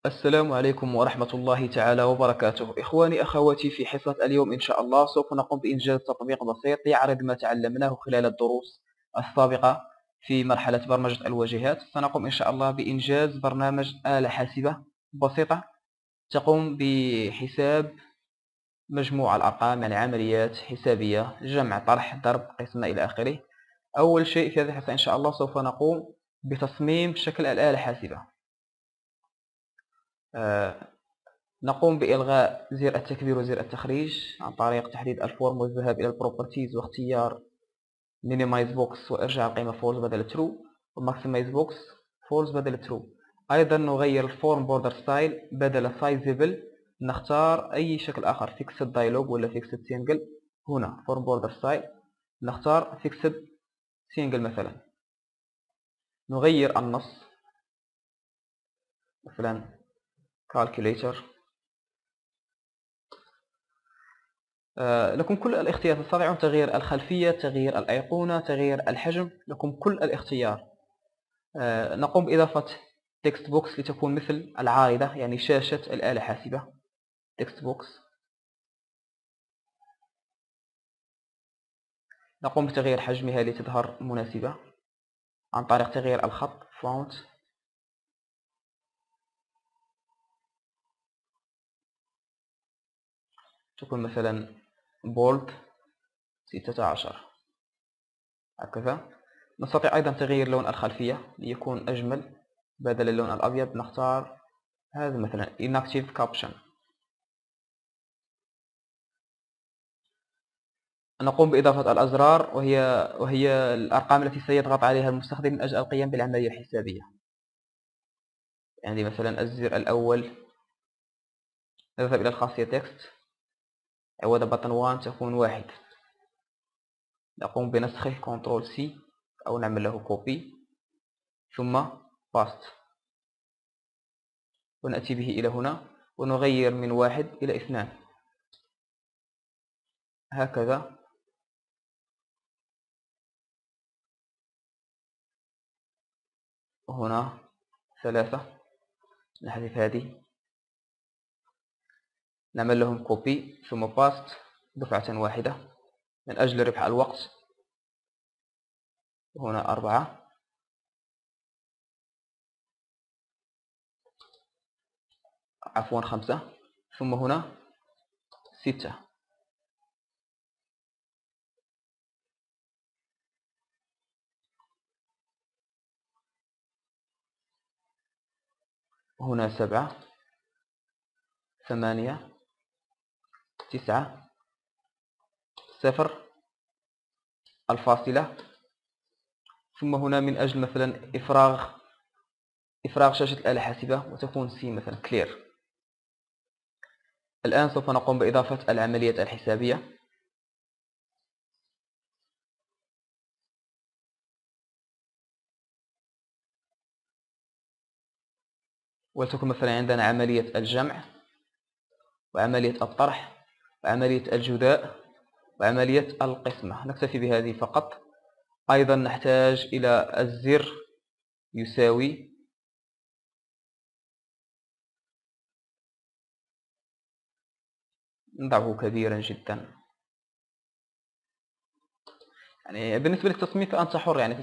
السلام عليكم ورحمة الله تعالى وبركاته. إخواني أخواتي، في حصة اليوم إن شاء الله سوف نقوم بإنجاز تطبيق بسيط يعرض ما تعلمناه خلال الدروس السابقة في مرحلة برمجة الواجهات. سنقوم إن شاء الله بإنجاز برنامج آلة حاسبة بسيطة تقوم بحساب مجموع الأرقام، يعني عمليات حسابية، جمع، طرح، ضرب، قسمة إلى آخره. أول شيء في هذه الحصة إن شاء الله سوف نقوم بتصميم شكل الآلة الحاسبة. نقوم بإلغاء زر التكبير وزر التخريج عن طريق تحديد الفورم والذهاب إلى البروبرتيز واختيار minimize box وإرجاع القيمة false بدل true، وماكسمايز box false بدل true. أيضا نغير الفورم border style بدل sizable نختار أي شكل آخر fixed dialog ولا fixed single. هنا form border style نختار fixed single مثلا. نغير النص مثلا calculator. لكم كل الاختيار، تستطيعون تغيير الخلفية، تغيير الأيقونة، تغيير الحجم، لكم كل الاختيار. نقوم بإضافة تكست بوكس لتكون مثل العارضة، يعني شاشة الآلة الحاسبة. تكست بوكس. نقوم بتغيير حجمها لتظهر مناسبة عن طريق تغيير الخط فونت. تكون مثلا بولد 16 هكذا. نستطيع أيضا تغيير لون الخلفية ليكون أجمل، بدل اللون الأبيض نختار هذا مثلا inactive caption. نقوم بإضافة الأزرار وهي الأرقام التي سيضغط عليها المستخدم من أجل القيام بالعملية الحسابية. يعني مثلا الزر الأول نذهب إلى الخاصية تكست، عوض بطن 1 تكون 1. نقوم بنسخه كنترول سي أو نعمل له كوبي ثم باست، ونأتي به إلى هنا ونغير من 1 إلى 2 هكذا. وهنا 3 نحذف هذه، نعمل لهم كوبي ثم باست دفعة واحدة من أجل ربح الوقت. وهنا 4، عفوا 5، ثم هنا 6. وهنا 7، 8، 9، 0 الفاصلة. ثم هنا من أجل مثلا إفراغ شاشة الآلة الحاسبة وتكون سي مثلا كلير. الآن سوف نقوم بإضافة العمليات الحسابية. ولتكن مثلا عندنا عملية الجمع وعملية الطرح وعملية الجداء وعملية القسمة. نكتفي بهذه فقط. أيضا نحتاج إلى الزر يساوي، نضعه كبيرا جدا. يعني بالنسبة للتصميم فأنت حر، يعني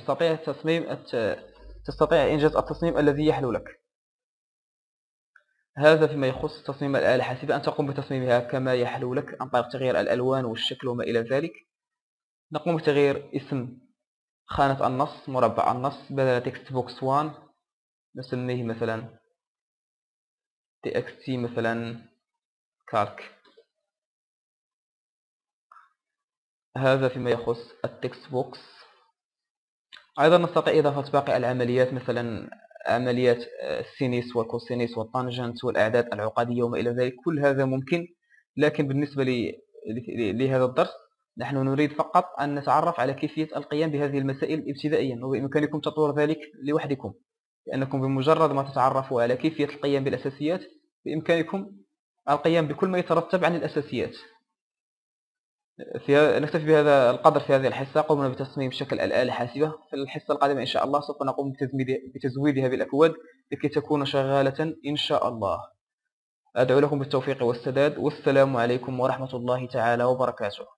تستطيع إنجاز التصميم الذي يحلو لك. هذا فيما يخص تصميم الآلة الحاسبة، أن تقوم بتصميمها كما يحلو لك عن طريق تغيير الألوان والشكل وما إلى ذلك. نقوم بتغيير اسم خانة النص، مربع النص، بدل تكست بوكس 1 نسميه مثلا txt مثلا كالك. هذا فيما يخص التكست بوكس. أيضا نستطيع إضافة باقي العمليات، مثلا عمليات السينيس والكوسينيس والطانجنت والأعداد العقدية وما إلى ذلك. كل هذا ممكن، لكن بالنسبة لهذا الدرس نحن نريد فقط أن نتعرف على كيفية القيام بهذه المسائل ابتدائيا، وبإمكانكم تطوير ذلك لوحدكم، لأنكم بمجرد ما تتعرفوا على كيفية القيام بالأساسيات بإمكانكم القيام بكل ما يترتب عن الأساسيات. نكتفي بهذا القدر في هذه الحصة. قمنا بتصميم شكل الآلة الحاسبة. في الحصة القادمة إن شاء الله سوف نقوم بتزويدها بالأكواد لكي تكون شغالة إن شاء الله. أدعو لكم بالتوفيق والسداد، والسلام عليكم ورحمة الله تعالى وبركاته.